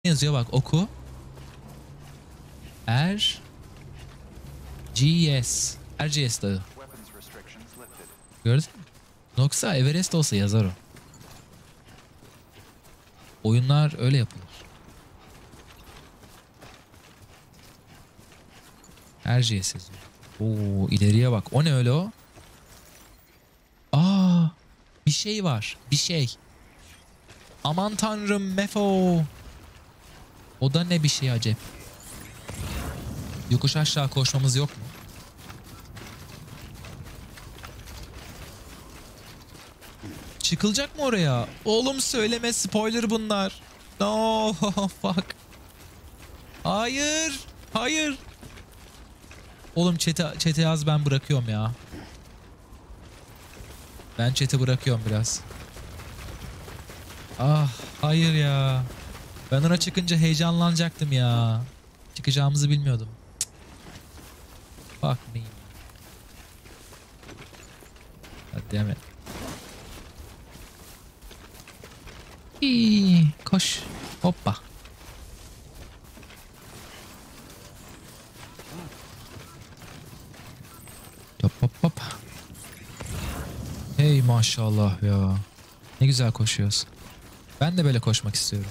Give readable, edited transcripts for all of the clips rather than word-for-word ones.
yazıyor bak, oku. RGS. RGS dağı. Gördün mü? Yoksa Everest olsa yazar o. Oyunlar öyle yapılır. RGS yazıyor. Oo, ileriye bak. O ne öyle o? Aa, bir şey var. Bir şey. Aman tanrım, Mefo. O da ne bir şey acep. Yokuş aşağı koşmamız yok mu? Çıkılacak mı oraya? Oğlum söyleme, spoiler bunlar. No fuck. Hayır. Hayır. Oğlum chat'e yaz, ben bırakıyorum ya. Ben chat'e bırakıyorum biraz. Ah hayır ya. Ben ona çıkınca heyecanlanacaktım ya. Çıkacağımızı bilmiyordum. Fuck me. Hadi it. İyi, koş. Hoppa. Hop hop hop. Hey maşallah ya. Ne güzel koşuyoruz. Ben de böyle koşmak istiyorum.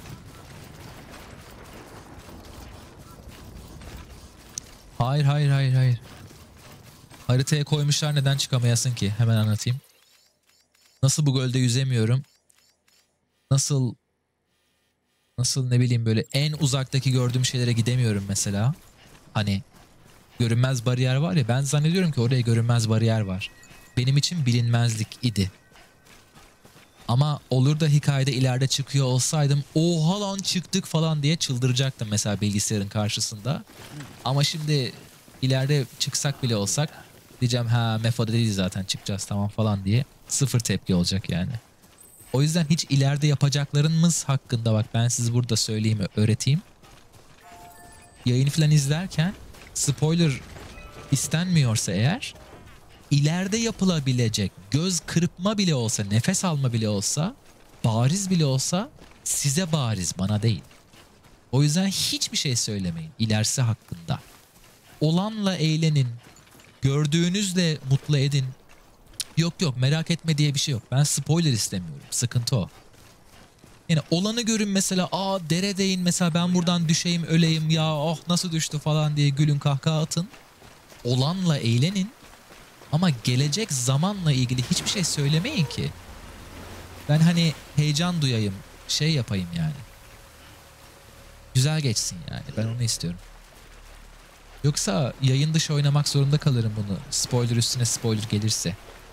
Hayır hayır hayır hayır. Haritaya koymuşlar, neden çıkamayasın ki? Hemen anlatayım. Nasıl bu gölde yüzemiyorum? Nasıl ne bileyim, böyle en uzaktaki gördüğüm şeylere gidemiyorum mesela. Hani görünmez bariyer var ya, ben zannediyorum ki oraya görünmez bariyer var. Benim için bilinmezlik idi. Ama olur da hikayede ileride çıkıyor olsaydım, oha lan çıktık falan diye çıldıracaktım mesela bilgisayarın karşısında. Ama şimdi ileride çıksak bile olsak diyeceğim ha Mefo'da değil zaten, çıkacağız tamam falan diye, sıfır tepki olacak yani. O yüzden hiç ileride yapacaklarımız hakkında bak ben size burada söyleyeyim, öğreteyim. Yayını falan izlerken spoiler istenmiyorsa eğer, ileride yapılabilecek göz kırpma bile olsa, nefes alma bile olsa, bariz bile olsa size bariz, bana değil. O yüzden hiçbir şey söylemeyin ilerisi hakkında. Olanla eğlenin, gördüğünüzle mutlu edin. Yok yok merak etme diye bir şey yok. Ben spoiler istemiyorum. Sıkıntı o. Yani olanı görün mesela, aa deredeyin mesela, ben buradan düşeyim öleyim ya, oh nasıl düştü falan diye gülün kahkaha atın. Olanla eğlenin ama gelecek zamanla ilgili hiçbir şey söylemeyin ki. Ben hani heyecan duyayım, şey yapayım yani. Güzel geçsin yani, ben onu istiyorum. Yoksa yayın dışı oynamak zorunda kalırım bunu. Spoiler üstüne spoiler gelirse.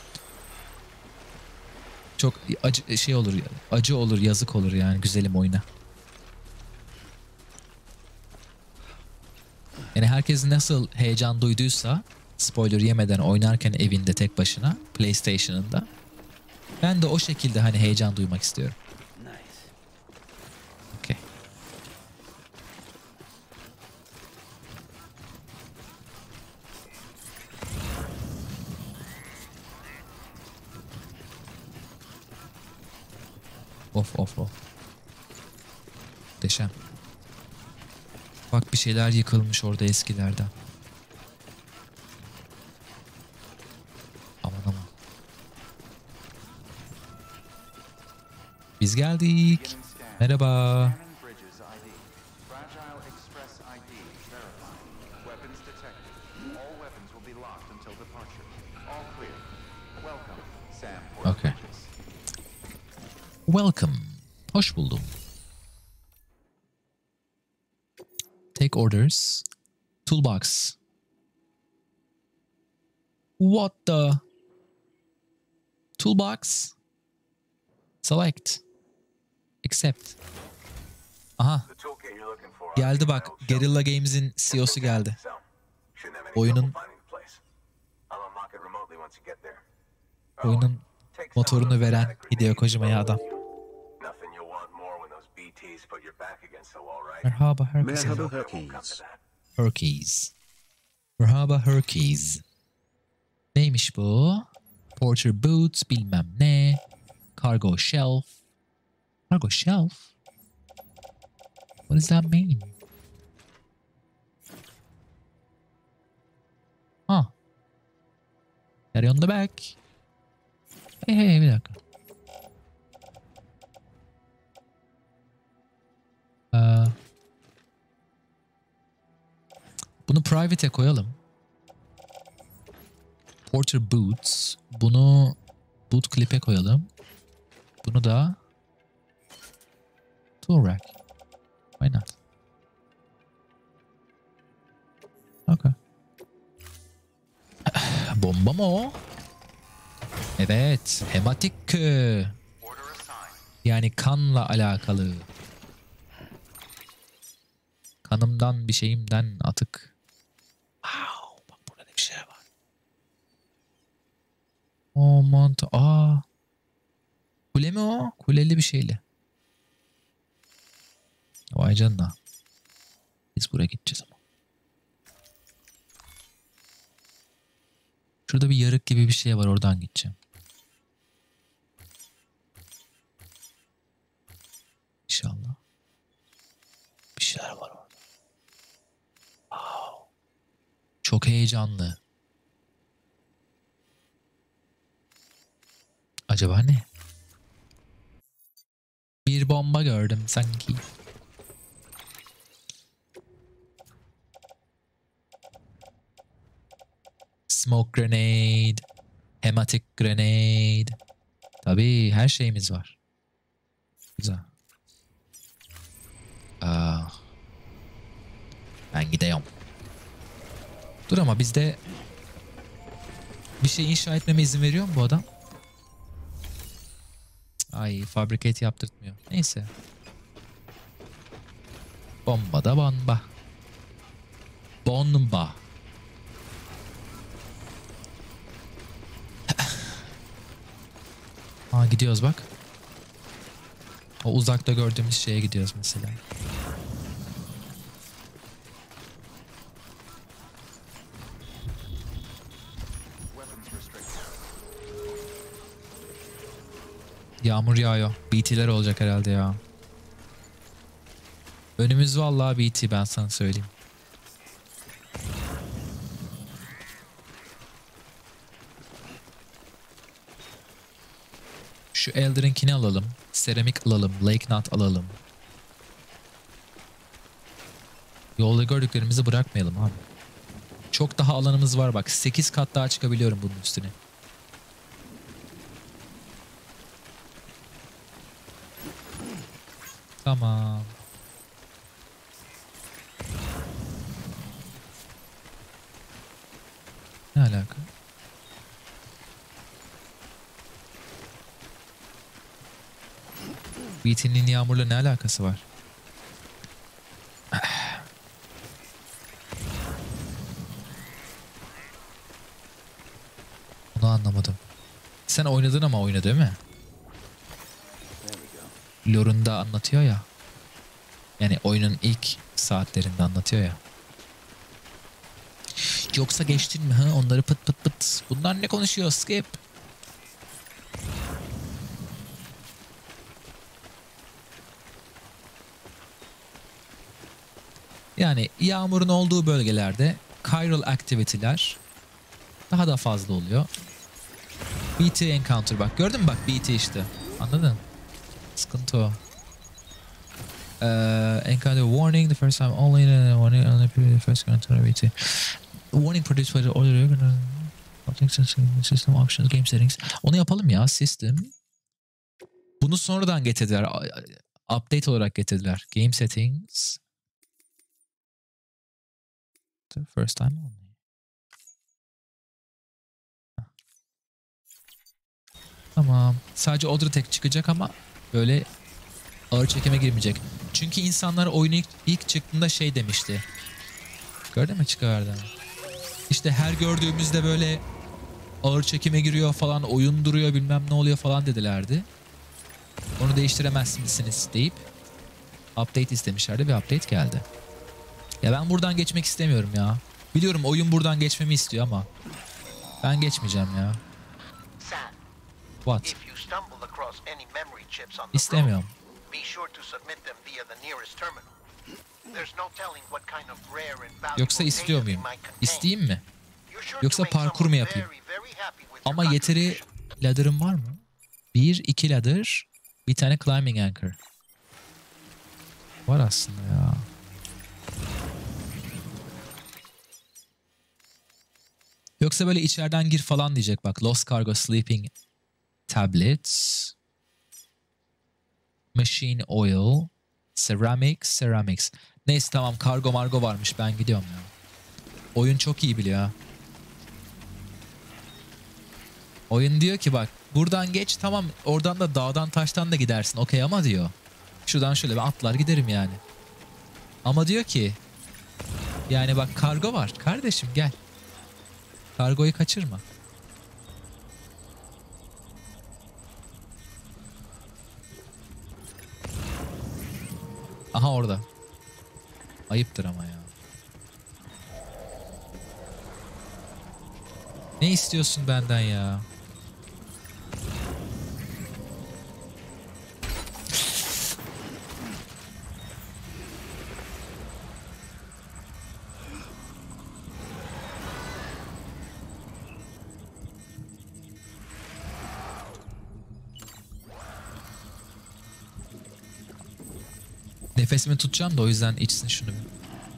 Çok acı şey olur, acı olur, yazık olur yani güzelim oyuna. Yani herkes nasıl heyecan duyduysa spoiler yemeden oynarken evinde tek başına PlayStation'ında, ben de o şekilde hani heyecan duymak istiyorum. Okay. Of of of. Muhteşem. Bak bir şeyler yıkılmış orada eskilerden. Aman aman. Biz geldik. Merhaba. Okay. Welcome. Hoş buldum. Take orders. Toolbox. What the? Toolbox. Select. Accept. Aha. Geldi bak. Guerrilla Games'in CEO'su geldi. Oyunun motorunu veren Hideo Kojima'ya adam. Merhaba Herkes. Merhaba Herkes. Herkes. Merhaba Herkes. Neymiş bu? Porter Boots bilmem ne. Cargo Shelf. Cargo Shelf? What does that mean? Ha. Carry on the back. Hey bir dakika. Bunu private'e koyalım. Porter Boots. Bunu boot clip'e koyalım. Bunu da tool rack. Why not? Okay. Bomba mı o? Evet. Hematik. Yani kanla alakalı. Kanımdan bir şeyimden atık. Wow. Bak burada ne bir şey var. Oh mantı. Aa. Kule mi o? Kuleli bir şeyle. Vay canına. Biz buraya gideceğiz ama. Şurada bir yarık gibi bir şey var. Oradan gideceğim. İnşallah. Bir şeyler var orada. Wow. Çok heyecanlı. Acaba ne? Bir bomba gördüm sanki. Smoke grenade. Hematic grenade. Tabii her şeyimiz var. Güzel. Ben gidiyorum. Dur ama bizde bir şey inşa etmeme izin veriyor mu bu adam? Ay fabricate yaptırtmıyor. Neyse. Bomba da bomba. Bomba. Aa gidiyoruz bak. O uzakta gördüğümüz şeye gidiyoruz mesela. Yağmur yağıyor. BT'ler olacak herhalde ya. Önümüz vallahi BT ben sana söyleyeyim. Şu Elder'inkini alalım. Seramik alalım. Lake Nut alalım. Yolda gördüklerimizi bırakmayalım abi. Çok daha alanımız var bak. 8 kat daha çıkabiliyorum bunun üstüne. Tamam. Ne alaka? BT'nin yağmurla ne alakası var? Onu anlamadım. Sen oynadın ama oyna değil mi? Lore'unda anlatıyor ya. Yani oyunun ilk saatlerinde anlatıyor ya. Yoksa geçtin mi? Ha? Onları pıt pıt pıt. Bunlar ne konuşuyor? Skip. Yani yağmurun olduğu bölgelerde chiral activity'ler daha da fazla oluyor. BT encounter bak. Gördün mü bak BT işte. Anladın? Sıkıntı o. Encounter warning the first time only warning on the first encounter BT. Warning produced by the order system options game settings. Onu yapalım ya system. Bunu sonradan getirdiler. Update olarak getirdiler. Game settings. The first time only. Tamam. Sadece Odra tek çıkacak ama böyle ağır çekime girmeyecek. Çünkü insanlar oyunu ilk çıktığında şey demişti. Gördün mü çıkardı? İşte her gördüğümüzde böyle ağır çekime giriyor falan, oyun duruyor bilmem ne oluyor falan dedilerdi. Onu değiştiremezsiniz deyip update istemişlerdi ve update geldi. Ya ben buradan geçmek istemiyorum ya. Biliyorum oyun buradan geçmemi istiyor ama ben geçmeyeceğim ya. What? İstemiyorum. Yoksa istiyor muyum? İsteyeyim mi? Yoksa parkur mu yapayım? Ama yeteri ladder'ım var mı? 1, 2 ladder, bir tane climbing anchor. Var aslında ya. Yoksa böyle içeriden gir falan diyecek bak. Lost Cargo Sleeping Tablets. Machine Oil. Ceramics. Neyse tamam, kargo margo varmış, ben gidiyorum ya. Oyun çok iyi biliyor ha. Oyun diyor ki bak buradan geç, tamam, oradan da dağdan taştan da gidersin okey ama diyor. Şuradan şöyle bir atlar giderim yani. Ama diyor ki yani bak kargo var kardeşim, gel. Kargoyu kaçırma. Aha orada. Ayıptır ama ya. Ne istiyorsun benden ya? Nefesimi tutacağım da o yüzden içsin şunu bir.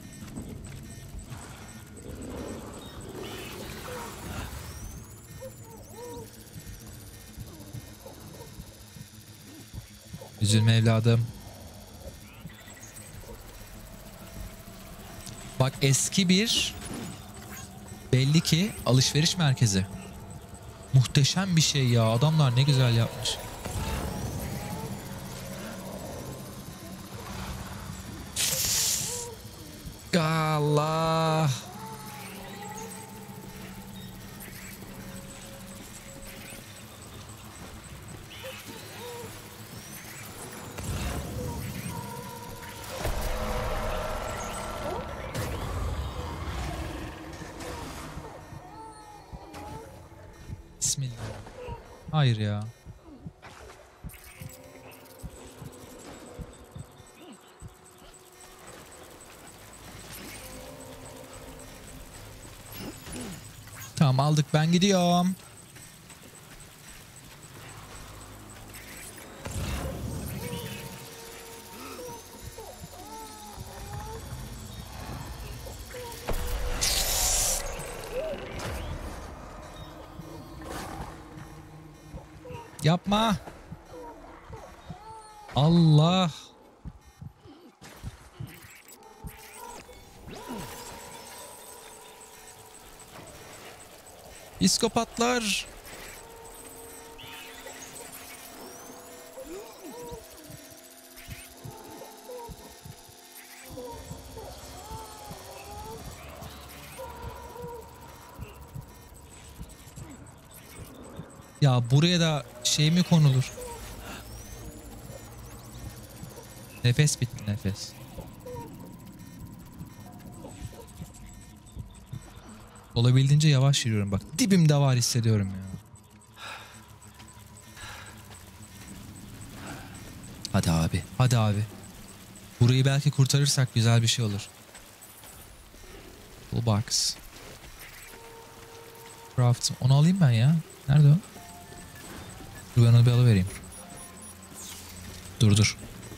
Üzülme evladım. Bak eski bir belli ki alışveriş merkezi. Muhteşem bir şey ya. Adamlar ne güzel yapmış. Allah. Bismillah. Hayır ya. Tamam aldık, ben gidiyorum. Yapma. Allah. Psikopatlar. Ya buraya da şey mi konulur? Nefes bitti, nefes. Olabildiğince yavaş yürüyorum bak. Dibimde var hissediyorum ya. Hadi abi. Hadi abi. Burayı belki kurtarırsak güzel bir şey olur. Toolbox. Craft. Onu alayım ben ya. Nerede o? Dur ben onu bir alıvereyim. Dur.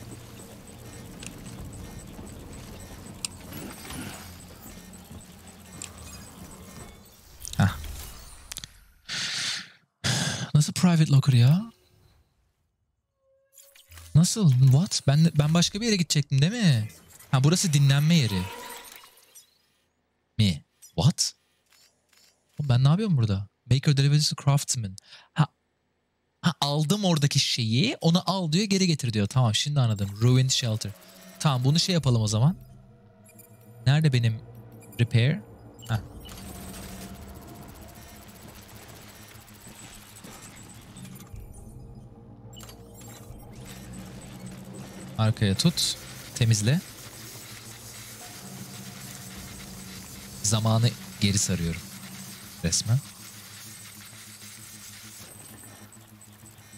Heh. Nasıl private locker ya? Nasıl? What? Ben başka bir yere gidecektim değil mi? Ha burası dinlenme yeri. Mi? What? Oğlum ben ne yapıyorum burada? Maker delivers to craftsman. Ha, aldım oradaki şeyi. Onu al diyor, geri getir diyor. Tamam şimdi anladım. Ruined shelter. Tamam bunu şey yapalım o zaman. Nerede benim repair? Ha. Arkaya tut. Temizle. Zamanı geri sarıyorum. Resmen.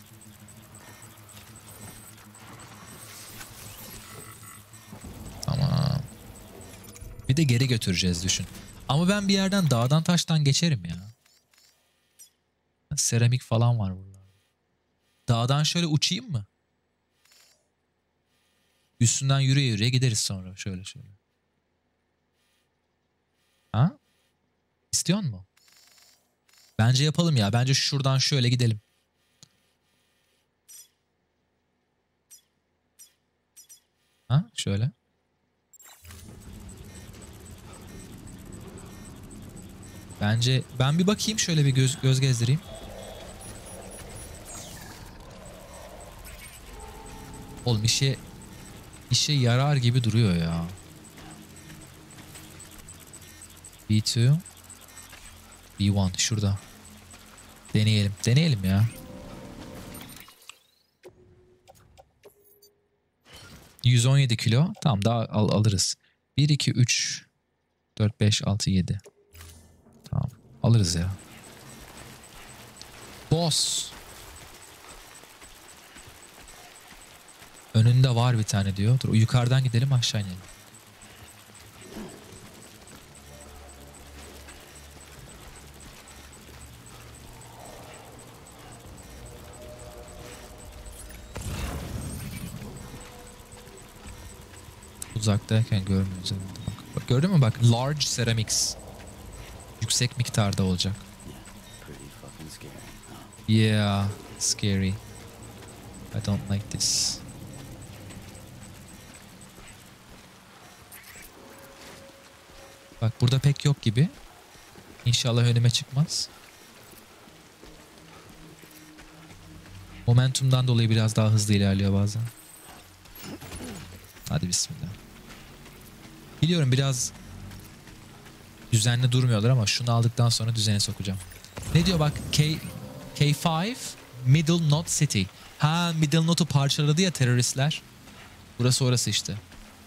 Tamam. Bir de geri götüreceğiz düşün. Ama ben bir yerden dağdan taştan geçerim ya. Seramik falan var burada. Dağdan şöyle uçayım mı? Üstünden yürüye yürüye gideriz sonra şöyle şöyle. Ha? İstiyor mu? Bence yapalım ya. Bence şuradan şöyle gidelim. Ha? Şöyle. Bence ben bir bakayım şöyle bir göz gezdireyim. Oğlum işe yarar gibi duruyor ya. B2 B1 şurada. Deneyelim. Deneyelim ya. 117 kilo. Tamam daha alırız. 1, 2, 3, 4, 5, 6, 7. Tamam. Alırız ya. Boss. Önünde var bir tane diyor. Dur yukarıdan gidelim aşağı inelim. Uzaktayken görmüyoruz. Bak gördün mü bak large ceramics. Yüksek miktarda olacak. Yeah, scary. I don't like this. Bak burada pek yok gibi. İnşallah önüme çıkmaz. Momentumdan dolayı biraz daha hızlı ilerliyor bazen. Hadi bismillah. Biliyorum biraz düzenli durmuyorlar ama şunu aldıktan sonra düzene sokacağım. Ne diyor bak K5 Middle Knot City. Ha Middle Knot'u parçaladı ya teröristler. Burası orası işte.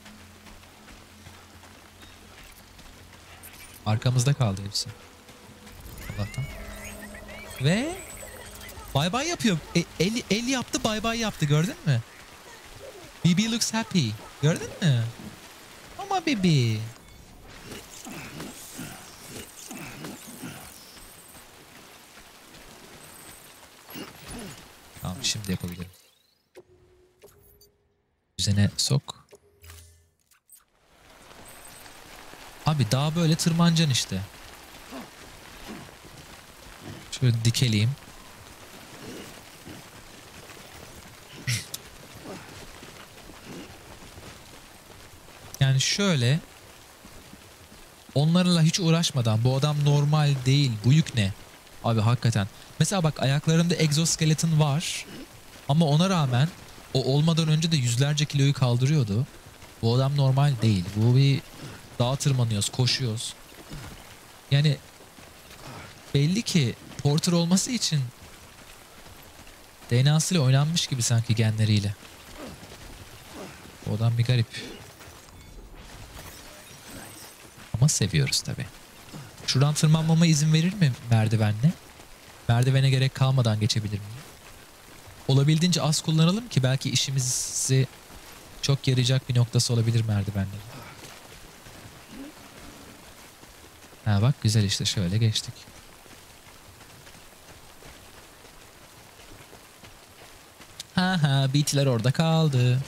Arkamızda kaldı hepsi. Allah'tan. Ve bay bay yapıyor. El yaptı bay bay yaptı gördün mü? BB looks happy. Gördün mü? Ama BB. Tamam şimdi yapabilirim. Düzene sok. Abi daha böyle tırmanacaksın işte. Şöyle dikeleyim. Yani şöyle onlarla hiç uğraşmadan bu adam normal değil bu yük ne? Abi hakikaten. Mesela bak ayaklarında egzoskeleton var ama ona rağmen o olmadan önce de yüzlerce kiloyu kaldırıyordu. Bu adam normal değil. Bu bir dağa tırmanıyoruz, koşuyoruz. Yani belli ki Porter olması için DNA'sıyla oynanmış gibi sanki genleriyle. Bu adam bir garip. Ama seviyoruz tabii. Şuradan tırmanmama izin verir mi merdivenle? Merdivene gerek kalmadan geçebilir miyim? Olabildiğince az kullanalım ki belki işimizi çok yarayacak bir noktası olabilir merdivenlerin. Ha bak güzel işte şöyle geçtik. Ha ha beatler orada kaldı.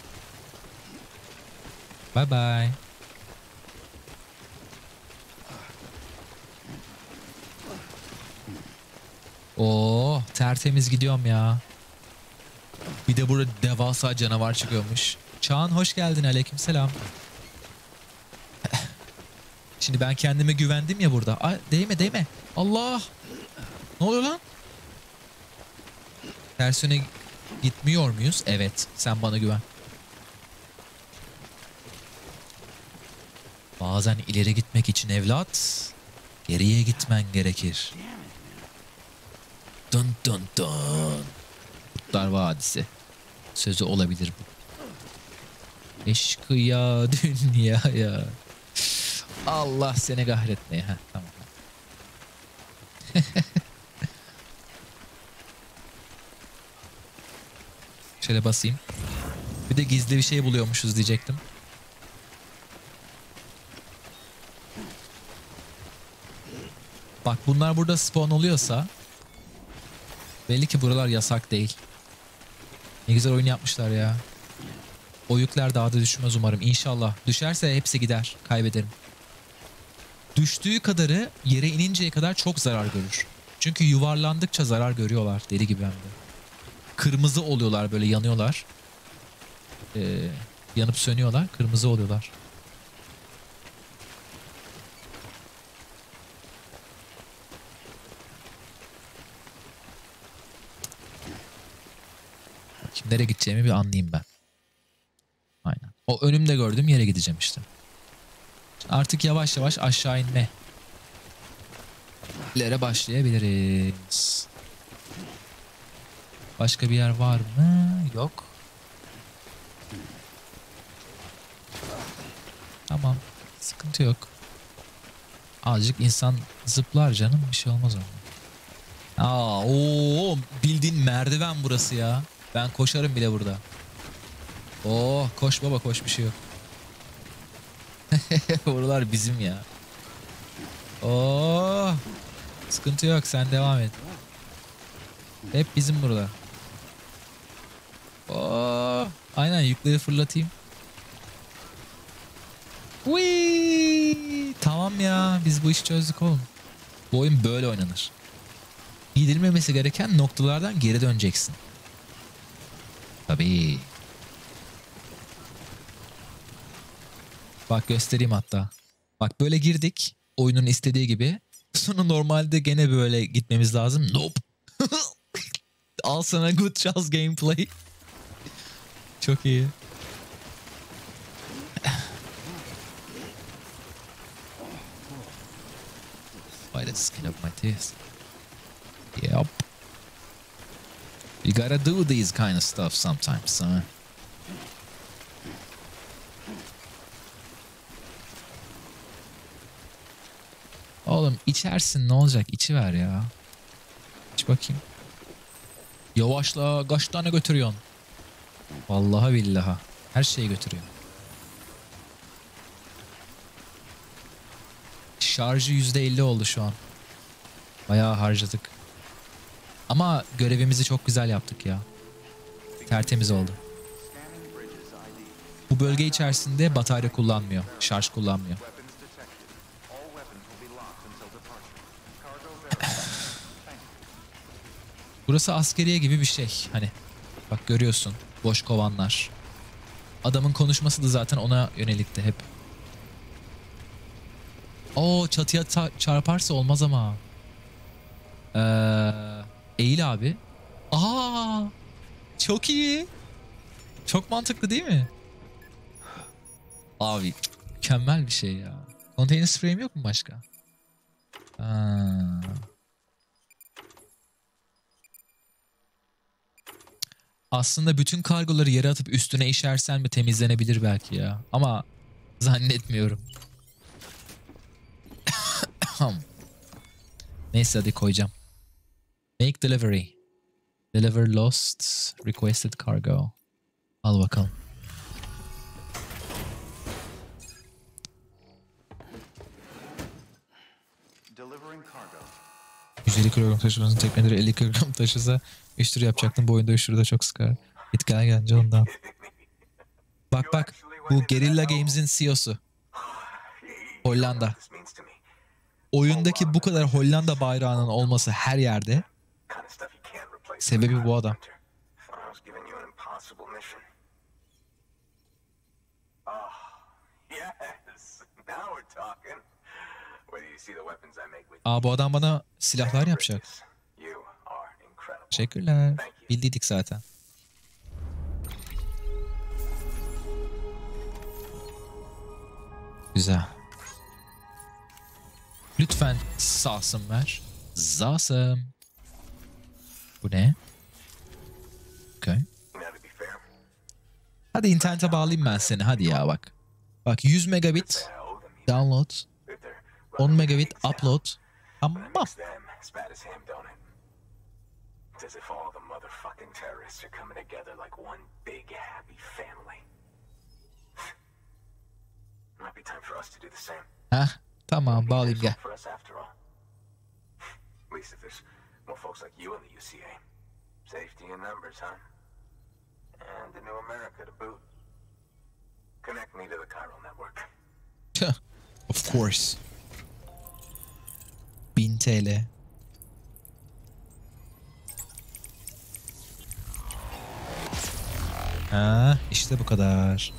Bye bye. Oo tertemiz gidiyorum ya. Bir de burada devasa canavar çıkıyormuş. Çağan hoş geldin aleykümselam. Şimdi ben kendime güvendim ya burada. Ay, değme. Allah. Ne oluyor lan? Ters yöne gitmiyor muyuz? Evet. Sen bana güven. Bazen ileri gitmek için evlat, geriye gitmen gerekir. Dun dun dun. Kurtlar Vadisi. Sözü olabilir bu. Eşkıya dünyaya. Allah seni kahretmeye. Heh, tamam. Şöyle basayım. Bir de gizli bir şey buluyormuşuz diyecektim. Bak bunlar burada spawn oluyorsa belli ki buralar yasak değil. Ne güzel oyun yapmışlar ya. O yükler daha da düşmez umarım. İnşallah. Düşerse hepsi gider. Kaybederim. Düştüğü kadarı yere ininceye kadar çok zarar görür. Çünkü yuvarlandıkça zarar görüyorlar. Deli gibi hem de. Kırmızı oluyorlar, böyle yanıyorlar. Yanıp sönüyorlar. Kırmızı oluyorlar. Şimdi nereye gideceğimi bir anlayayım ben. Aynen. O önümde gördüğüm yere gideceğim işte. Artık yavaş yavaş aşağı inme lere başlayabiliriz. Başka bir yer var mı? Yok. Tamam. Sıkıntı yok. Azıcık insan zıplar canım. Bir şey olmaz ona. Bildiğin merdiven burası ya. Ben koşarım bile burada. Koş baba koş, bir şey yok. Buralar bizim ya. Sıkıntı yok, sen devam et. Hep bizim burada. Aynen, yükleri fırlatayım. Whee! Tamam ya, biz bu işi çözdük oğlum. Bu oyun böyle oynanır. Gidilmemesi gereken noktalardan geri döneceksin. Tabii. Bak göstereyim hatta. Bak böyle girdik. Oyunun istediği gibi. Sonra normalde gene böyle gitmemiz lazım. Nope. Al sana good chance gameplay. Çok iyi. By the skin of my teeth. Yep. You gotta do these kind of stuff sometimes, son. Oğlum içersin, ne olacak? İçiver ya. İç bakayım. Yavaşla, kaç tane götürüyorsun? Vallahi billahi. Her şeyi götürüyor. Şarjı %50 oldu şu an. Bayağı harcadık. Ama görevimizi çok güzel yaptık ya. Tertemiz oldu. Bu bölge içerisinde batarya kullanmıyor. Şarj kullanmıyor. Burası askeriye gibi bir şey. Hani bak görüyorsun. Boş kovanlar. Adamın konuşması da zaten ona yönelikti hep. Çatıya çarparsa olmaz ama. Eğil abi. Çok iyi. Çok mantıklı değil mi? Abi mükemmel bir şey ya. Container spray'im yok mu başka? Aslında bütün kargoları yere atıp üstüne işersen mi temizlenebilir belki ya. Ama zannetmiyorum. Neyse hadi koyacağım. Make delivery. Deliver lost requested cargo. Al bakalım. Delivering cargo. 150 kilogram taşımasının tekneleri 50 kilogram taşısa 3 tur yapacaktım. Bu oyunda 3 turda çok sıkar. Git gel gelince ondan. Bak bu Guerrilla Games'in CEO'su. Hollanda. Oyundaki bu kadar Hollanda bayrağının olması her yerde sebebi bu adam. Bu adam bana silahlar yapacak. Teşekkürler. Bildiydik zaten. Güzel. Lütfen sağsın ver. Zasım. Bu ne? Okay. Hadi internete bağlayayım ben seni. Hadi ya bak. Bak 100 megabit download. 10 megabit upload. Tamam. Heh, tamam bağlayayım gel. least if there's more folks like you in the UCA. Safety in numbers, huh? And a new America to boot. Connect me to the chiral network. Of course. 1000 TL. Ha, işte bu kadar.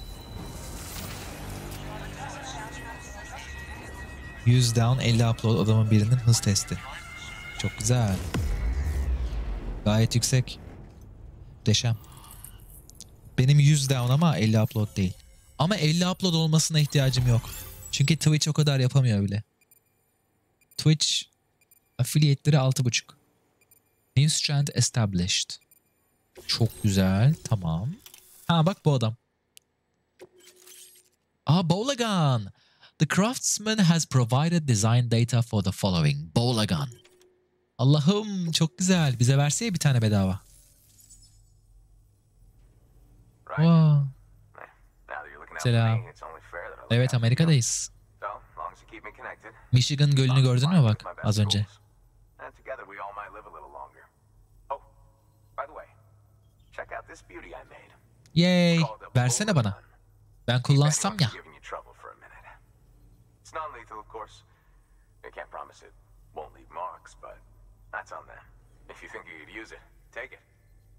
100 down, 50 upload adamın birinin hız testi. Çok güzel. Gayet yüksek. Muhteşem. Benim 100 down ama 50 upload değil. Ama 50 upload olmasına ihtiyacım yok. Çünkü Twitch o kadar yapamıyor bile. Twitch affiliate'leri 6.5. New strand established. Çok güzel. Tamam. Ha bak bu adam. Bolagan. The craftsman has provided design data for the following. Bolagan. Allah'ım çok güzel. Bize verseye bir tane bedava. Wow. Selam. Evet, Amerika'dayız. Michigan Gölü'nü gördün mü bak az önce? Yay. Versene bana. Ben kullansam ya. It's non-lethal, of course. I can't promise it won't leave marks, but that's on them. If you think you could use it, take it.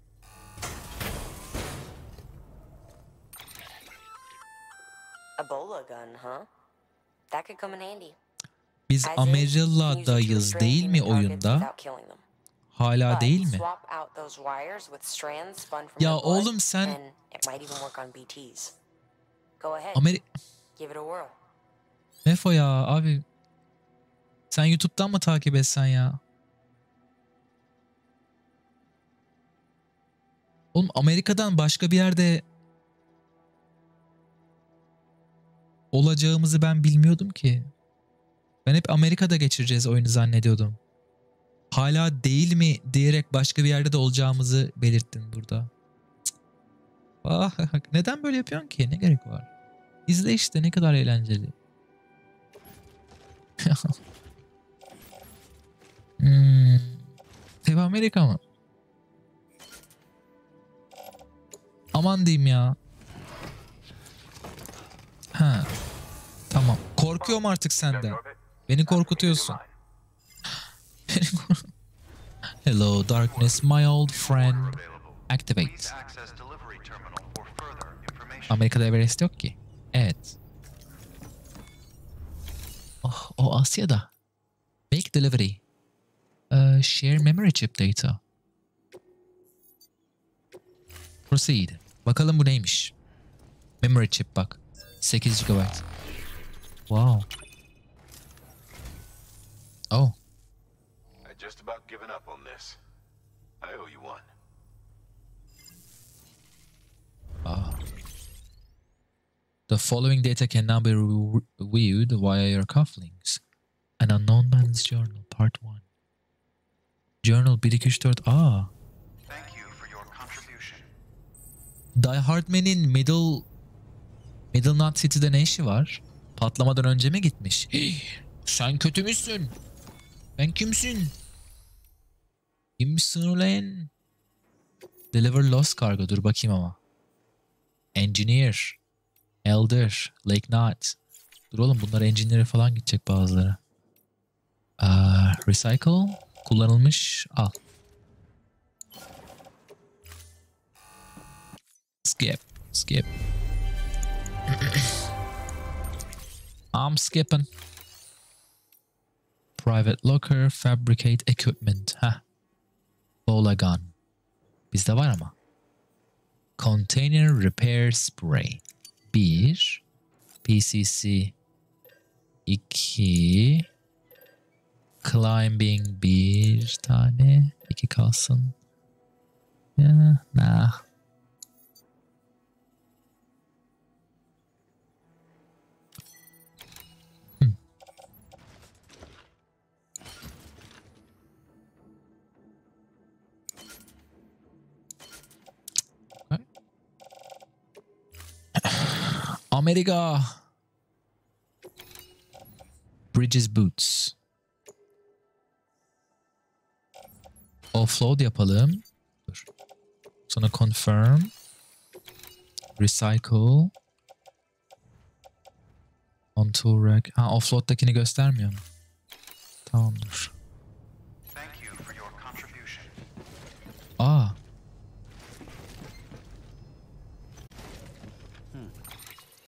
A bola gun, huh? That could come in handy. Biz Amerilla'dayız değil mi oyunda? Hala değil mi? Ya oğlum sen... Mefo ya abi. Sen YouTube'dan mı takip etsen ya? Oğlum Amerika'dan başka bir yerde olacağımızı ben bilmiyordum ki. Ben hep Amerika'da geçireceğiz oyunu zannediyordum. Hala değil mi diyerek başka bir yerde de olacağımızı belirttin burada. Ah, neden böyle yapıyorsun ki? Ne gerek var? İzle işte, ne kadar eğlenceli. Tabii Amerika mı? Aman diyeyim ya. Ha. Tamam. Korkuyorum artık senden. Beni korkutuyorsun. Hello darkness, my old friend. Activate. Amerika'da Everest yok ki. Evet. Oh, o Asya'da. Make delivery. Share memory chip data. Proceed. Bakalım bu neymiş. Memory chip bak. 8 GB. Wow. Oh. I just about given up on this. I owe you one. The following data can now be viewed via your cufflinks. An Unknown Man's Journal, Part 1. Journal 1, 2, 3, 4. Thank you for your contribution. Die Hard Man'in Middle Knot City'de ne işi var? Patlamadan önce mi gitmiş? Sen kötü müsün? Ben kimsin? Kimsin ulan? Deliver Lost Cargo. Dur bakayım ama. Engineer. Elder. Lake Knot. Dur oğlum, bunlar engineer'e falan gidecek bazıları. Recycle. Kullanılmış. Al. Skip. Skip. I'm skipping. Private locker, fabricate equipment. Bola gun. Bizde var ama. Container repair spray. 1. PCC. 2. Climbing 1 tane. 2 kalsın. Ya, nah. America. Bridges boots. Offload yapalım. Dur. Sonra confirm. Recycle. On tool rack. Ha, offload'dakini göstermiyor mu? Tamamdır.